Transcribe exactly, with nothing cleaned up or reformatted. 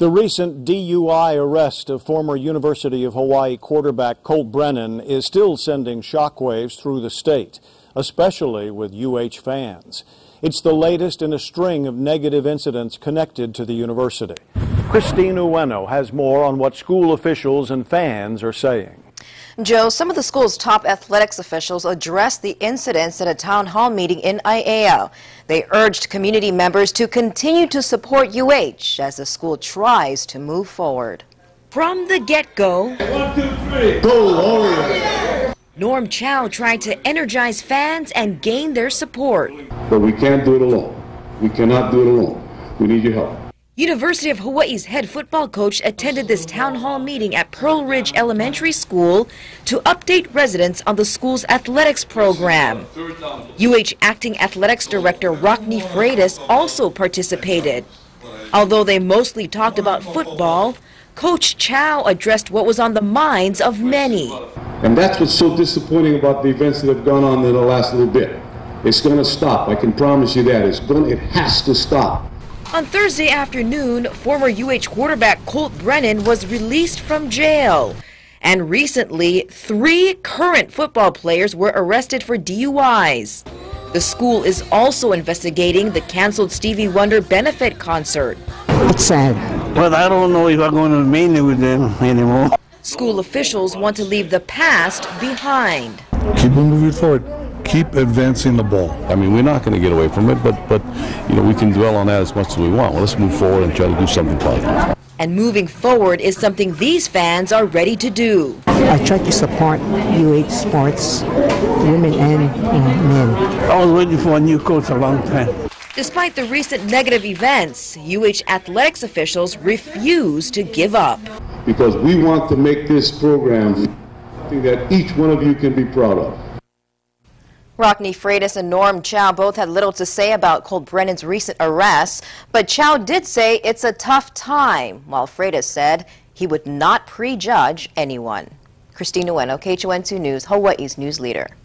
The recent D U I arrest of former University of Hawaii quarterback Colt Brennan is still sending shockwaves through the state, especially with U H fans. It's the latest in a string of negative incidents connected to the university. Christine Ueno has more on what school officials and fans are saying. Joe, some of the school's top athletics officials addressed the incidents at a town hall meeting in Aiea. They urged community members to continue to support U H as the school tries to move forward. From the get-go, One, two, three. Go, Warriors! Norm Chow tried to energize fans and gain their support. But we can't do it alone. We cannot do it alone. We need your help. University of Hawaii's head football coach attended this town hall meeting at Pearl Ridge Elementary School to update residents on the school's athletics program. U H Acting Athletics Director Rockne Freitas also participated. Although they mostly talked about football, Coach Chow addressed what was on the minds of many. And that's what's so disappointing about the events that have gone on in the last little bit. It's going to stop. I can promise you that. It's going, it has to stop. On Thursday afternoon, former U H quarterback Colt Brennan was released from jail. And recently, three current football players were arrested for D U Is. The school is also investigating the canceled Stevie Wonder benefit concert. It's sad. But I don't know if I'm going to remain with them anymore. School officials want to leave the past behind. Keep moving forward. Keep advancing the ball. I mean, we're not going to get away from it, but, but you know, we can dwell on that as much as we want. Well, let's move forward and try to do something positive. And moving forward is something these fans are ready to do. I try to support U H sports, women and uh, men. I was waiting for a new coach a long time. Despite the recent negative events, U H athletics officials refuse to give up. Because we want to make this program something that each one of you can be proud of. Rockne Freitas and Norm Chow both had little to say about Colt Brennan's recent arrests, but Chow did say it's a tough time, while Freitas said he would not prejudge anyone. Christine Ueno, K H O N two News, Hawaii's news leader.